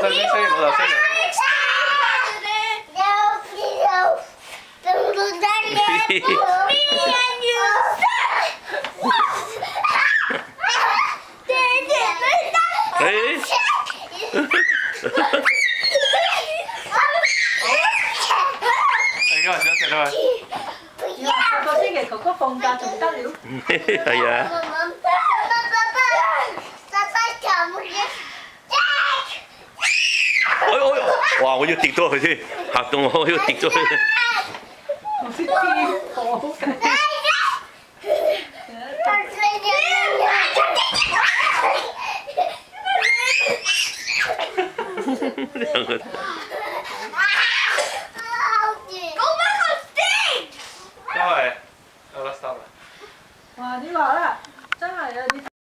細聲，老豆聲。你今日想食啊嘛？ 個星期哥哥放假仲得了？ 係啊。哇！我要跌咗佢先，嚇到我要跌咗佢。 我識跳火嘅。 兩個。